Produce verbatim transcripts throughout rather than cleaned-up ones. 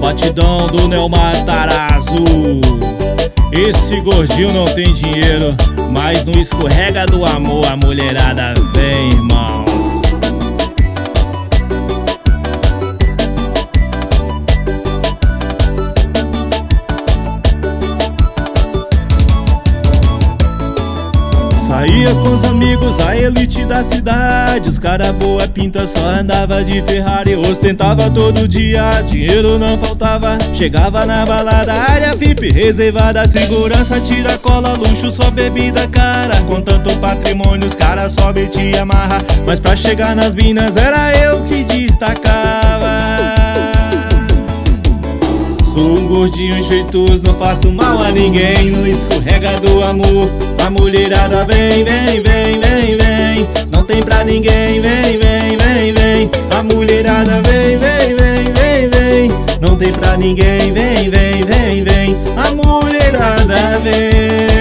batidão do Neo Matarazzo. Esse gordinho não tem dinheiro, mas no escorrega do amor a mulherada vem, irmão. Saía com os amigos, a elite da cidade. Os cara boa pinta, só andava de Ferrari. Ostentava todo dia, dinheiro não faltava. Chegava na balada, área V I P reservada. Segurança, tira cola, luxo, só bebida cara. Com tanto patrimônio, os cara só metia marra. Mas pra chegar nas minas, era eu que destacava. Sou um gordinho jeitoso, não faço mal a ninguém. No escorrega do amor, a mulherada vem, vem, vem, vem, vem. Não tem pra ninguém, vem, vem, vem, vem. A mulherada vem, vem, vem, vem, vem. Não tem pra ninguém, vem, vem, vem, vem. A mulherada vem.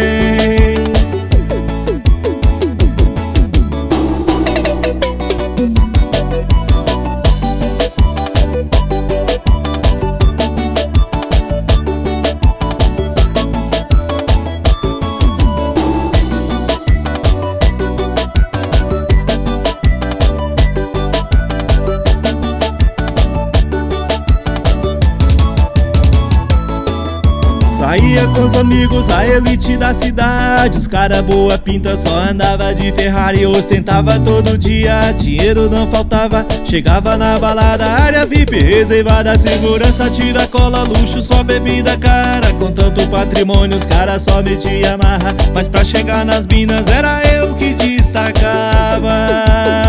Saía com os amigos, a elite da cidade. Os cara boa pinta, só andava de Ferrari. Ostentava todo dia, dinheiro não faltava. Chegava na balada, área V I P reservada. Segurança, tira cola, luxo, só bebida cara. Com tanto patrimônio, os cara só metia marra. Mas pra chegar nas minas, era eu que destacava.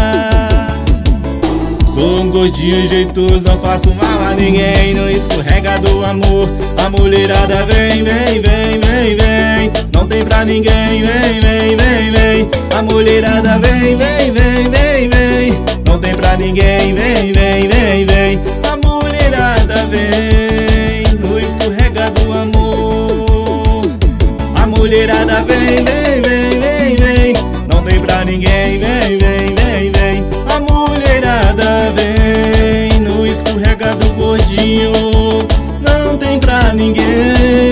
Sou um gordinho jeitoso, não faço mal a ninguém. No escorrega do amor, a mulherada vem, vem, vem, vem, vem. Não tem pra ninguém, vem, vem, vem, vem. A mulherada vem, vem, vem, vem, vem. Não tem pra ninguém, vem, vem, vem, vem. A mulherada vem, no escorrega do amor. A mulherada vem, vem, vem, vem, vem. Não tem pra ninguém, vem, vem, vem, vem. A mulherada vem, no escorrega do gordinho. Não tem pra ninguém.